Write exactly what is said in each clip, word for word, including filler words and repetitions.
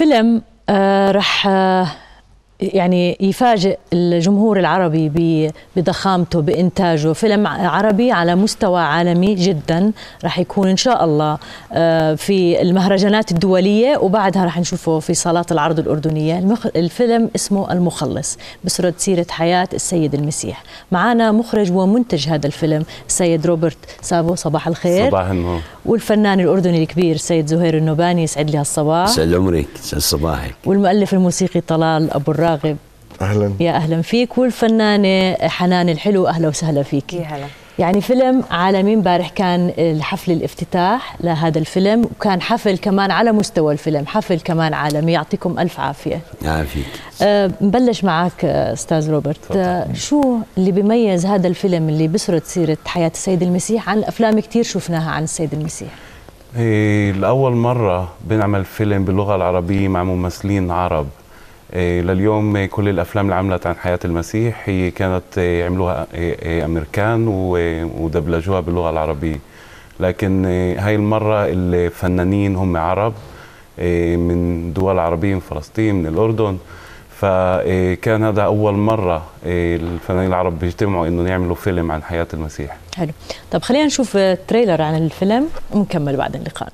فيلم آه رح آه يعني يفاجئ الجمهور العربي بضخامته بإنتاجه. فيلم عربي على مستوى عالمي جدا، رح يكون إن شاء الله في المهرجانات الدولية وبعدها رح نشوفه في صالات العرض الأردنية. الفيلم اسمه المخلص، بسرد سيرة حياة السيد المسيح. معنا مخرج ومنتج هذا الفيلم السيد روبرت سابو، صباح الخير. صباح النور. والفنان الأردني الكبير السيد زهير النوباني، يسعد لي هالصباح. يسعد عمرك، يسعد صباحك. والمؤلف الموسيقي طلال أبو الراغب، أهلا. يا أهلا فيك. والفنانة حنان الحلو، أهلا وسهلا فيك. يا هلا. يعني فيلم عالمي. امبارح كان الحفل الافتتاح لهذا الفيلم، وكان حفل كمان على مستوى الفيلم، حفل كمان عالمي. يعطيكم ألف عافية. عافيك. أه نبلش معك أستاذ روبرت. أه شو اللي بيميز هذا الفيلم اللي بسرد سيرة حياة السيد المسيح عن أفلام كتير شفناها عن السيد المسيح؟ إيه، لأول مرة بنعمل فيلم باللغة العربية مع ممثلين عرب. إيه، لليوم كل الأفلام اللي عملت عن حياة المسيح هي كانت إيه، عملوها إيه، أمريكان ودبلجوها باللغة العربية، لكن إيه، هاي المرة الفنانين هم عرب إيه، من دول عربية، من فلسطين، من الأردن. فكان هذا أول مرة إيه، الفنانين العرب بيجتمعوا إنه يعملوا فيلم عن حياة المسيح. حلو. طب خلينا نشوف تريلر عن الفيلم ونكمل بعد لقائنا.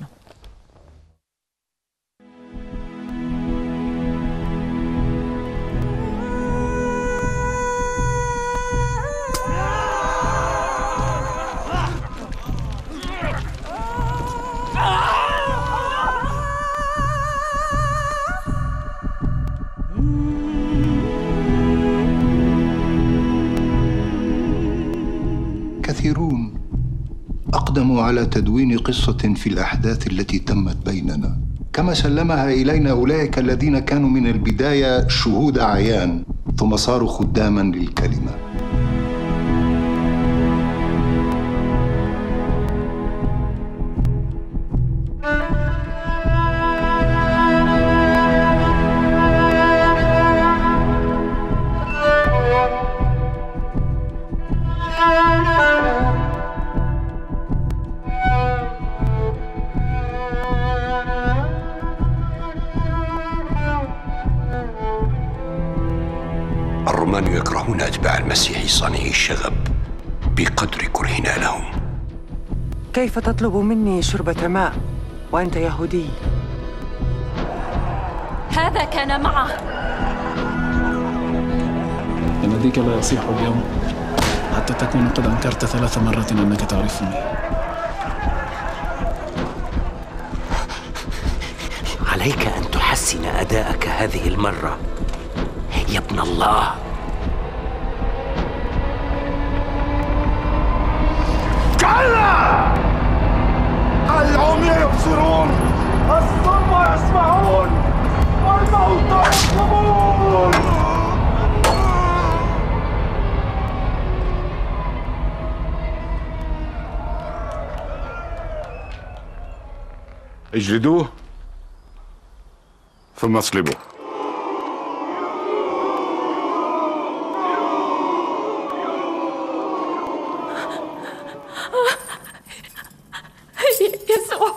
كثيرون أقدموا على تدوين قصة في الأحداث التي تمت بيننا، كما سلمها إلينا أولئك الذين كانوا من البداية شهود عيان ثم صاروا خداما للكلمة. الرومان يكرهون أتباع المسيح صانعي الشغب بقدر كرهنا لهم. كيف تطلب مني شربة ماء وأنت يهودي؟ هذا كان معه. يناديك لا يصيح اليوم حتى تكون قد أنكرت ثلاث مرات أنك تعرفني. عليك أن تحسن أداءك هذه المرة يا ابن الله. كلا! العمي يبصرون، الصم يسمعون، والموتى يطلبون. اجلدوه ثم اصلبوه. يسوع.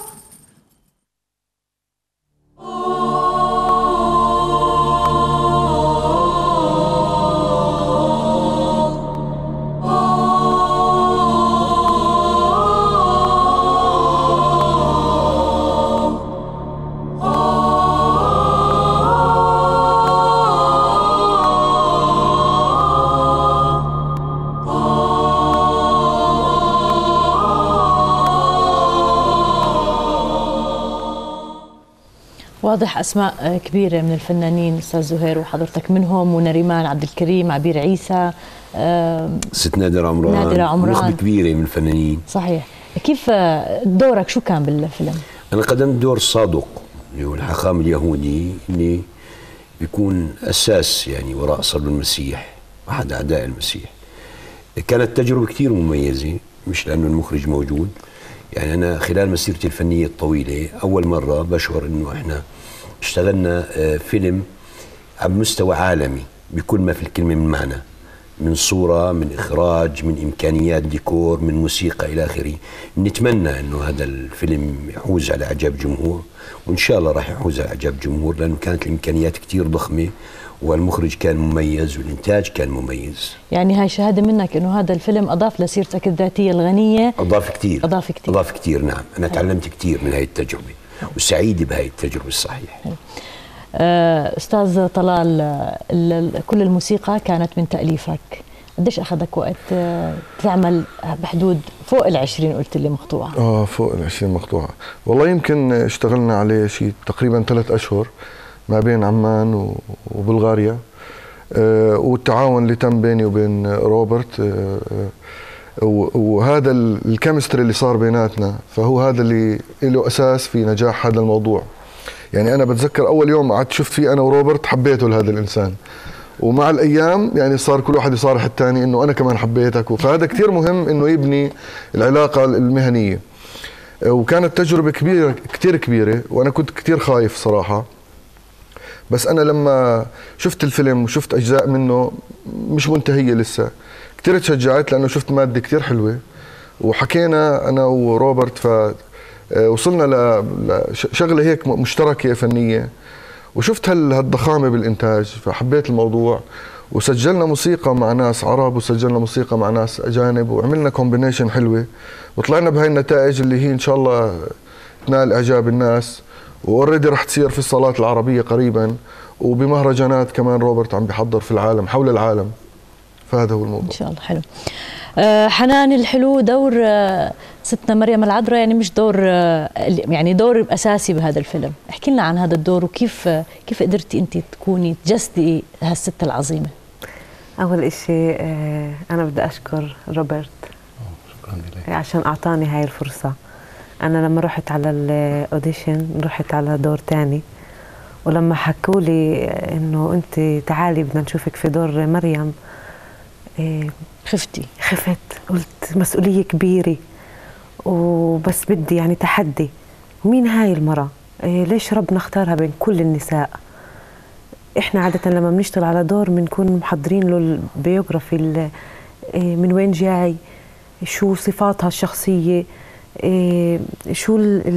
واضح أسماء كبيرة من الفنانين أستاذ زهير وحضرتك منهم، ونريمان عبد الكريم، عبير عيسى، ست نادرة عمران، نادرة عمران، نخبة كبيرة من الفنانين. صحيح. كيف دورك شو كان بالفيلم؟ أنا قدمت دور صادق اللي هو الحاخام اليهودي اللي بيكون أساس يعني وراء صلب المسيح، أحد أعداء المسيح. كانت تجربة كثير مميزة، مش لأنه المخرج موجود، يعني أنا خلال مسيرتي الفنية الطويلة أول مرة بشعر إنه إحنا اشتغلنا فيلم على مستوى عالمي بكل ما في الكلمة من معنى، من صورة، من إخراج، من إمكانيات ديكور، من موسيقى إلى آخره. نتمنى أنه هذا الفيلم يحوز على إعجاب جمهور، وإن شاء الله راح يحوز على إعجاب جمهور، لأنه كانت الإمكانيات كتير ضخمة، والمخرج كان مميز، والإنتاج كان مميز. يعني هاي شهادة منك إنه هذا الفيلم أضاف لسيرتك الذاتية الغنية. أضاف كتير. أضاف كتير. أضاف كتير، نعم. أنا تعلمت كتير من هاي التجربة، وسعيد بهاي التجربة الصحيح. أستاذ طلال، كل الموسيقى كانت من تأليفك، قديش أخذك وقت تعمل بحدود فوق العشرين قلت لي مقطوعة؟ آه فوق العشرين مقطوعة، والله يمكن اشتغلنا عليه شيء تقريبا ثلاث أشهر ما بين عمان وبلغاريا، آه والتعاون اللي تم بيني وبين روبرت، آه وهذا الكيمستري اللي صار بيناتنا، فهو هذا اللي له أساس في نجاح هذا الموضوع. يعني أنا بتذكر أول يوم قعدت شفت فيه أنا وروبرت حبيته لهذا الإنسان، ومع الأيام يعني صار كل واحد يصارح الثاني إنه أنا كمان حبيتك، فهذا كتير مهم إنه يبني العلاقة المهنية. وكانت تجربة كبيرة كتير كبيرة، وأنا كنت كتير خايف صراحة، بس أنا لما شفت الفيلم وشفت أجزاء منه مش منتهية لسه، كتير تشجعت لأنه شفت مادة كتير حلوة، وحكينا أنا وروبرت ف وصلنا لشغله هيك مشتركه فنيه، وشفت هالضخامه بالانتاج فحبيت الموضوع، وسجلنا موسيقى مع ناس عرب وسجلنا موسيقى مع ناس اجانب، وعملنا كومبينيشن حلوه، وطلعنا بهاي النتائج اللي هي ان شاء الله تنال اعجاب الناس، واوريدي رح تصير في الصالات العربيه قريبا، وبمهرجانات كمان روبرت عم بيحضر في العالم حول العالم، فهذا هو الموضوع ان شاء الله. حلو. آه حنان الحلو، دور آه ستنا مريم العذراء يعني مش دور آه يعني دور اساسي بهذا الفيلم، احكي لنا عن هذا الدور وكيف آه كيف قدرتي انت تكوني تجسدي هالست العظيمه. اول شيء آه انا بدي اشكر روبرت شكرا لك عشان اعطاني هاي الفرصه. انا لما رحت على الاوديشن رحت على دور تاني، ولما حكوا لي انه انت تعالي بدنا نشوفك في دور مريم، آه خفتي؟ خفت، قلت مسؤولية كبيرة وبس بدي يعني تحدي. مين هاي المرأة؟ إيه ليش ربنا اختارها بين كل النساء؟ احنا عادة لما بنشتغل على دور بنكون محضرين له البيوغرافي، إيه من وين جاي، شو صفاتها الشخصية، إيه شو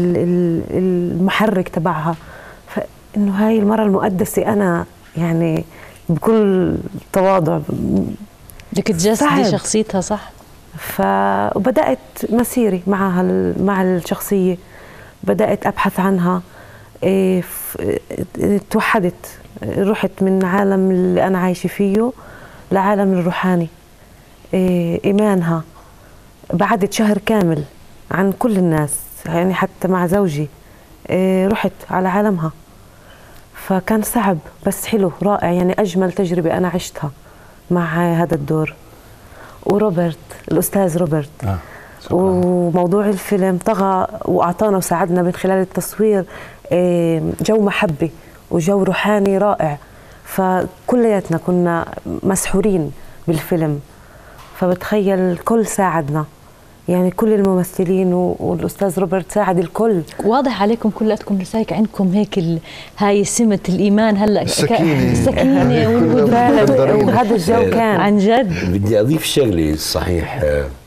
المحرك تبعها. فإنه هاي المرأة المقدسة أنا يعني بكل تواضع بدك تجسدي شخصيتها صح؟ فبدأت مسيري معها مع الشخصية، بدأت أبحث عنها، إيه توحدت، رحت من عالم اللي أنا عايشة فيه لعالم الروحاني. إيه إيمانها، بعدت شهر كامل عن كل الناس، يعني حتى مع زوجي إيه رحت على عالمها، فكان صعب بس حلو رائع، يعني أجمل تجربة أنا عشتها مع هذا الدور. وروبرت الأستاذ روبرت آه. وموضوع الفيلم طغى وأعطانا وساعدنا من خلال التصوير جو محبة وجو روحاني رائع، فكلياتنا كنا مسحورين بالفيلم، فبتخيل الكل ساعدنا، يعني كل الممثلين والأستاذ روبرت ساعد الكل. واضح عليكم كلاتكم لسايك عندكم هيك ال... هاي سمة الإيمان هلا السكينة السكينة والهدوء وهذا الجو كان عن جد. بدي أضيف شغلة صحيح،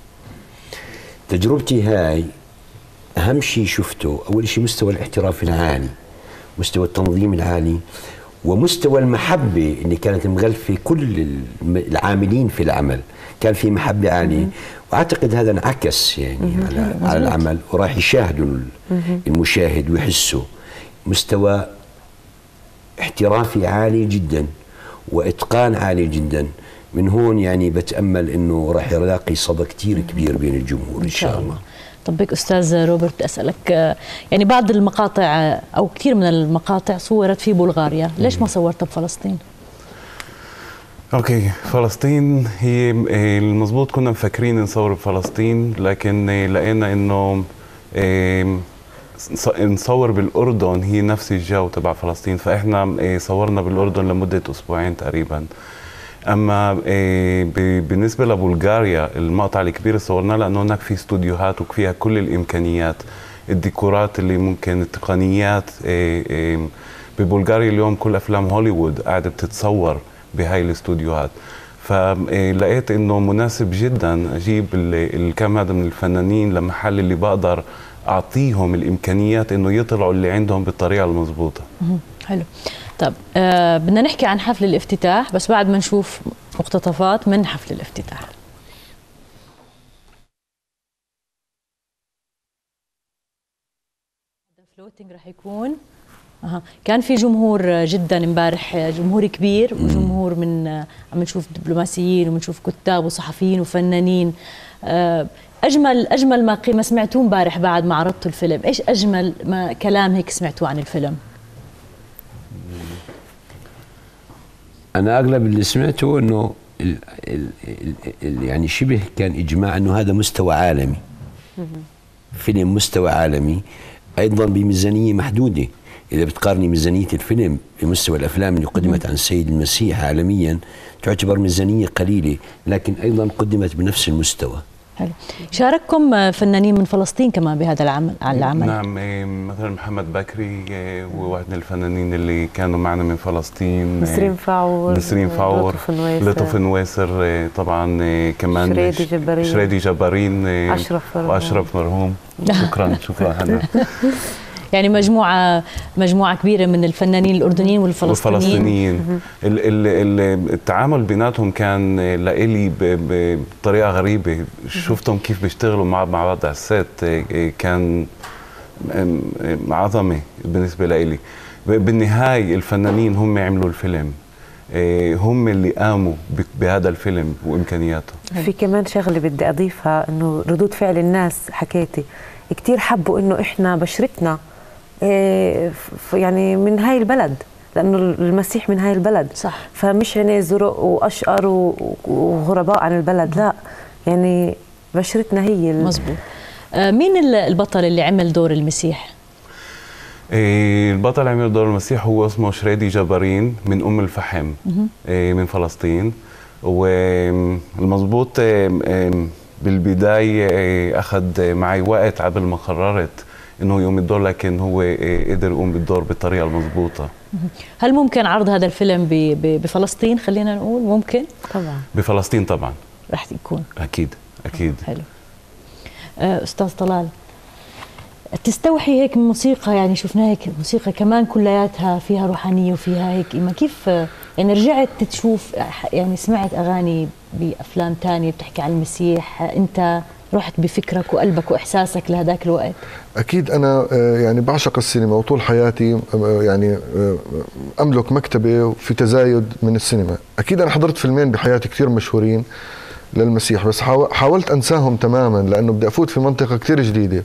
تجربتي هاي أهم شيء شفته أول شيء مستوى الاحتراف العالي، مستوى التنظيم العالي، ومستوى المحبة اللي كانت مغلفة كل العاملين في العمل، كان في محبة عالية، واعتقد هذا انعكس يعني على, على العمل، وراح يشاهدوا المشاهد ويحسوا مستوى احترافي عالي جدا واتقان عالي جدا. من هون يعني بتامل انه راح يلاقي صدى كثير كبير بين الجمهور ان شاء الله. طب بك استاذ روبرت اسالك، يعني بعض المقاطع او كثير من المقاطع صورت في بلغاريا، ليش ما صورتها بفلسطين؟ اوكي، فلسطين هي المضبوط كنا مفكرين نصور بفلسطين، لكن لقينا انه نصور بالاردن هي نفس الجو تبع فلسطين، فاحنا صورنا بالاردن لمده اسبوعين تقريبا. اما بالنسبه لبلغاريا المقطع الكبير صورناه لانه هناك في استوديوهات وفيها كل الامكانيات، الديكورات اللي ممكن، التقنيات. ببلغاريا اليوم كل افلام هوليوود قاعده بتتصور بهاي الاستوديوهات، فلقيت انه مناسب جدا اجيب الكم هذا من الفنانين لمحل اللي بقدر اعطيهم الامكانيات انه يطلعوا اللي عندهم بالطريقه المضبوطه. حلو. طب آه بدنا نحكي عن حفل الافتتاح بس بعد ما نشوف مقتطفات من حفل الافتتاح. فلوتنج رح يكون اها كان في جمهور جدا امبارح، جمهور كبير وجمهور من عم نشوف دبلوماسيين وبنشوف كتاب وصحفيين وفنانين. اجمل اجمل ما ما سمعتوه امبارح بعد ما عرضتوا الفيلم، ايش اجمل ما كلام هيك سمعتوه عن الفيلم؟ انا اغلب اللي سمعته انه ال ال ال يعني شبه كان اجماع انه هذا مستوى عالمي، فيلم مستوى عالمي، ايضا بميزانيه محدوده. إذا بتقارني ميزانية الفيلم بمستوى الأفلام اللي قدمت عن السيد المسيح عالميا تعتبر ميزانية قليلة، لكن أيضا قدمت بنفس المستوى. حلو. شارككم فنانين من فلسطين كمان بهذا العمل على العمل؟ نعم، مثلا محمد بكري وواحد من الفنانين اللي كانوا معنا من فلسطين، نسرين فاعور، نسرين فاعور، لطف نويسر، طبعا كمان شريدي جبارين شريدي جبارين أشرف مرهوم وأشرف مرهوم. شكرا شكرا هنا. يعني مجموعة مجموعة كبيرة من الفنانين الأردنيين والفلسطينيين. والفلسطينيين. التعامل بيناتهم كان لإلي بطريقة غريبة، شفتهم كيف بيشتغلوا مع مع بعض على السيت، كان عظمة بالنسبة لإلي. بالنهاية الفنانين هم عملوا الفيلم، هم اللي قاموا بهذا الفيلم وإمكانياته. في كمان شغلة بدي أضيفها، إنه ردود فعل الناس حكيتي كتير حبوا إنه إحنا بشرتنا يعني من هاي البلد، لأنه المسيح من هاي البلد. صح. فمش يعني زرق وأشقر وغرباء عن البلد، لا يعني بشرتنا هي. مظبوط. آه مين البطل اللي عمل دور المسيح؟ إيه البطل عمل دور المسيح هو اسمه شريدي جبارين من أم الفحم، إيه من فلسطين. والمضبوط إيه بالبداية أخذ معي وقت قبل ما قررت إنه يقوم بالدور، لكن هو قدر يقوم بالدور بالطريقة المضبوطة. هل ممكن عرض هذا الفيلم بفلسطين؟ خلينا نقول ممكن؟ طبعا بفلسطين طبعا رح يكون أكيد أكيد. حلو. أستاذ طلال، تستوحي هيك موسيقى، يعني شفنا هيك موسيقى كمان كلياتها فيها روحانية وفيها هيك إيمان، كيف يعني رجعت تشوف، يعني سمعت أغاني بأفلام تانية بتحكي عن المسيح، أنت رحت بفكرك وقلبك وإحساسك لهذاك الوقت؟ أكيد أنا يعني بعشق السينما وطول حياتي يعني أملك مكتبة في تزايد من السينما. أكيد أنا حضرت فيلمين بحياتي كثير مشهورين للمسيح، بس حاولت أنساهم تماما لأنه بدي أفوت في منطقة كثير جديدة.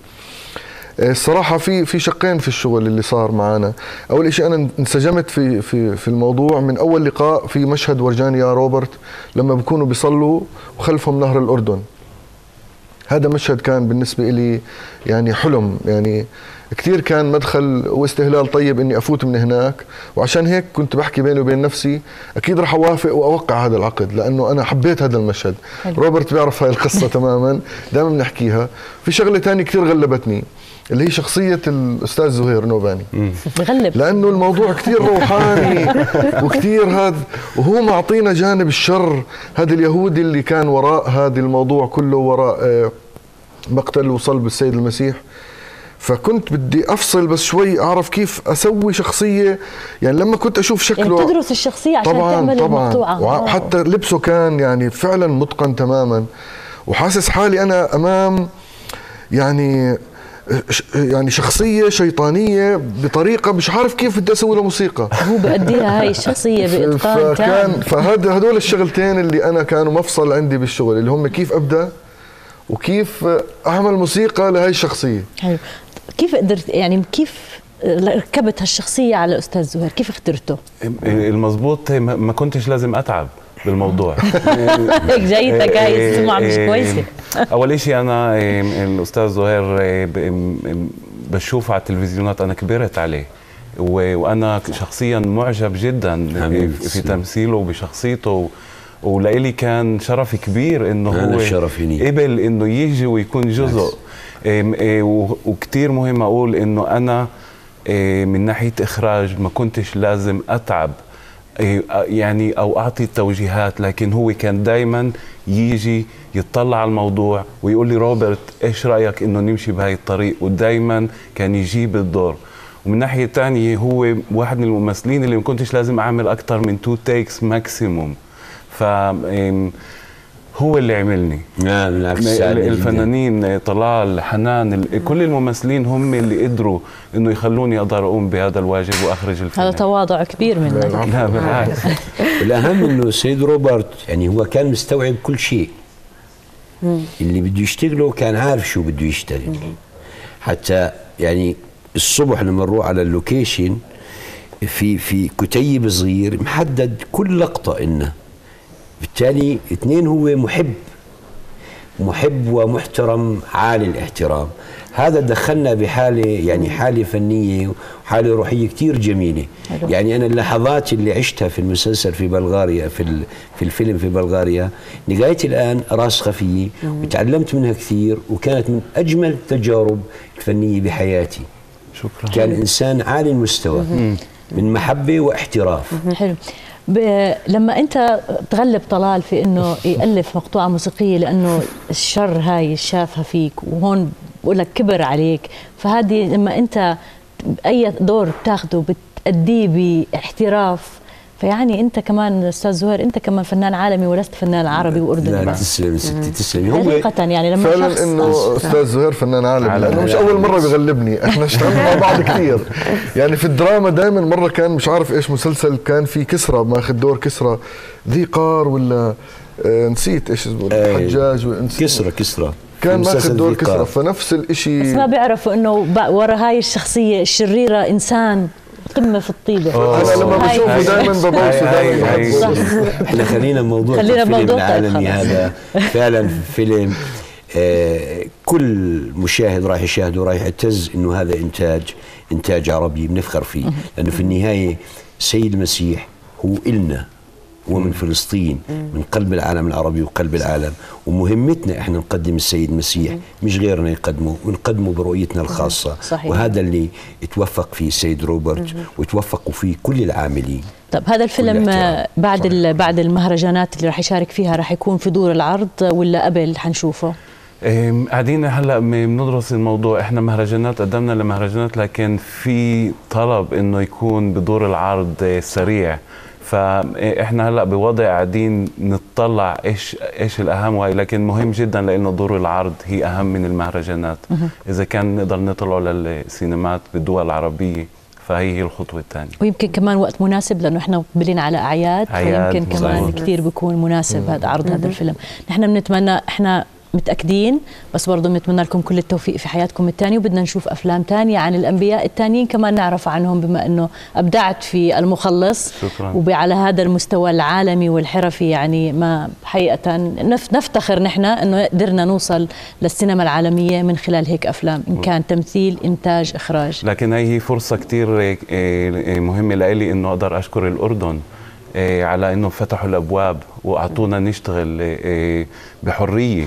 الصراحة في في شقين في الشغل اللي صار معنا. أول شيء أنا انسجمت في في في الموضوع من أول لقاء. في مشهد ورجاني يا روبرت لما بيكونوا بيصلوا وخلفهم نهر الأردن، هذا مشهد كان بالنسبة لي يعني حلم، يعني كثير كان مدخل واستهلال طيب إني أفوت من هناك. وعشان هيك كنت بحكي بيني وبين نفسي أكيد رح أوافق وأوقع هذا العقد، لأنه أنا حبيت هذا المشهد. حلو. روبرت بيعرف هاي القصة تماما، دائما بنحكيها. في شغلة تانية كثير غلبتني اللي هي شخصية الأستاذ زهير نوباني. بغلب لأنه الموضوع كثير روحاني وكثير هذا، وهو معطينا جانب الشر، هذا اليهودي اللي كان وراء هذا الموضوع كله، وراء مقتل وصلب السيد المسيح. فكنت بدي أفصل بس شوي أعرف كيف أسوي شخصية، يعني لما كنت أشوف شكله يعني تدرس الشخصية عشان طبعاً تعمل طبعاً المقطوعة. وحتى لبسه كان يعني فعلا متقن تماما، وحاسس حالي أنا أمام يعني يعني شخصية شيطانية بطريقة مش عارف كيف بدي أسوي له موسيقى. هو بأديها هاي الشخصية بإتقان تام. فهذا هدول الشغلتين اللي أنا كانوا مفصل عندي بالشغل، اللي هم كيف أبدأ وكيف أعمل موسيقى لهي الشخصية. حلو. كيف قدرت يعني كيف ركبت هالشخصية على أستاذ زهير؟ كيف اخترته؟ المضبوط ما كنتش لازم أتعب بالموضوع. هيك جايتك هاي السمعة مش كويسة. أول شيء أنا الأستاذ زهير بشوفه على التلفزيونات، أنا كبرت عليه وأنا شخصيا معجب جدا في تمثيله وبشخصيته، ولإلي كان شرف كبير إنه هو قبل إنه يجي ويكون جزء. وكتير مهم أقول إنه أنا من ناحية إخراج ما كنتش لازم أتعب يعني او اعطي التوجيهات، لكن هو كان دائما يجي يطلع على الموضوع ويقول لي روبرت ايش رايك انه نمشي بهاي الطريق، ودائما كان يجيب الدور. ومن ناحيه ثانيه هو واحد من الممثلين اللي ما كنتش لازم اعمل اكثر من تو تيكس ماكسيموم، ف هو اللي عملني. نعم بالعكس، الفنانين طلال، حنان، كل الممثلين هم اللي قدروا انه يخلوني اقدر اقوم بهذا الواجب واخرج الفيلم. هذا تواضع كبير منك. لا بالعكس. والاهم انه السيد روبرت يعني هو كان مستوعب كل شيء. اللي بده يشتغله كان عارف شو بده يشتغل. حتى يعني الصبح لما نروح على اللوكيشن في في كتيب صغير محدد كل لقطه إنه بالتالي اثنين هو محب محب ومحترم عالي الاحترام. هذا دخلنا بحالة يعني حالة فنية وحالة روحية كتير جميلة. يعني أنا اللحظات اللي عشتها في المسلسل في بلغاريا في في الفيلم في بلغاريا لغاية الآن راسخة فيي وتعلمت منها كثير، وكانت من أجمل التجارب الفنية بحياتي. شكرا. كان إنسان عالي المستوى من محبة واحتراف. حلو. لما انت تغلب طلال في انه يالف مقطوعه موسيقيه لانه الشر هاي شافها فيك وهون بقول لك كبر عليك، فهذه لما انت اي دور بتاخده بتأديه باحتراف، فيعني انت كمان استاذ زهير انت كمان فنان عالمي ولست فنان عربي واردني. لا تسلم ستي تسلم. حقيقه يعني لما فعلا انه استاذ زهير فنان عالمي، لانه مش اول مره بيغلبني، احنا اشتغلنا مع بعض كثير. يعني في الدراما دائما مره كان مش عارف ايش مسلسل كان في كسرى، ماخذ دور كسرى ذي قار ولا آه نسيت ايش اسمه الحجاج، كسرى كسرى كان ماخذ دور كسرى، فنفس الشيء. بس ما بيعرفوا انه ورا هاي الشخصيه الشريره انسان قمه في الطيبه. انا لما بشوفه دائما ببوسه دائما. احنا خلينا بموضوع الفيلم العالمي هذا. فعلا فيلم آه كل مشاهد راح يشاهده راح يعتز انه هذا انتاج انتاج عربي بنفخر فيه، لانه في النهايه سيد المسيح هو إلنا، هو من فلسطين، من قلب العالم العربي وقلب العالم، ومهمتنا احنا نقدم السيد المسيح مش غيرنا يقدمه، ونقدمه برؤيتنا الخاصه. صحيح. وهذا اللي توفق فيه السيد روبرت وتوفقوا فيه كل العاملين. طب هذا الفيلم بعد بعد المهرجانات اللي راح يشارك فيها راح يكون في دور العرض ولا قبل حنشوفه؟ قاعدين هلا بندرس الموضوع. احنا مهرجانات قدمنا لمهرجانات، لكن في طلب انه يكون بدور العرض سريع، فاحنا هلا بوضع قاعدين نطلع ايش ايش الاهم وهي، لكن مهم جدا لانه دور العرض هي اهم من المهرجانات. اذا كان نقدر نطلعوا للسينمات بالدول العربيه فهي هي الخطوه الثانيه. ويمكن كمان وقت مناسب لانه احنا مقبلين على اعياد، فيمكن كمان كثير بيكون مناسب هذا عرض هذا الفيلم. نحن بنتمنى، احنا متأكدين بس برضه بنتمنى لكم كل التوفيق في حياتكم الثانية، وبدنا نشوف أفلام ثانية عن الأنبياء الثانيين كمان نعرف عنهم، بما أنه أبدعت في المخلص. شكرا. وعلى هذا المستوى العالمي والحرفي، يعني ما حقيقة نفتخر نحن أنه قدرنا نوصل للسينما العالمية من خلال هيك أفلام، إن كان تمثيل، إنتاج، إخراج. لكن هي فرصة كتير مهمة لإلي أنه أقدر أشكر الأردن على أنه فتحوا الأبواب وأعطونا نشتغل بحرية،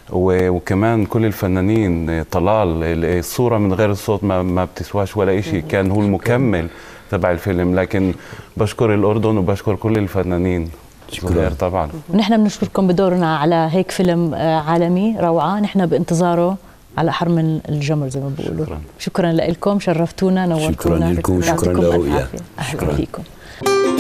وكمان كل الفنانين. طلال الصورة من غير الصوت ما, ما بتسواش ولا إشي، كان هو المكمل تبع الفيلم. لكن بشكر الأردن وبشكر كل الفنانين. شكرا طبعا. ونحن بنشكركم بدورنا على هيك فيلم عالمي روعة، نحن بانتظاره على حرم الجمر زي ما بيقولوا. شكرا, شكرا لكم، شرفتونا، نورتونا. شكرا لكم، شكرا لرؤيا. أهلا فيكم.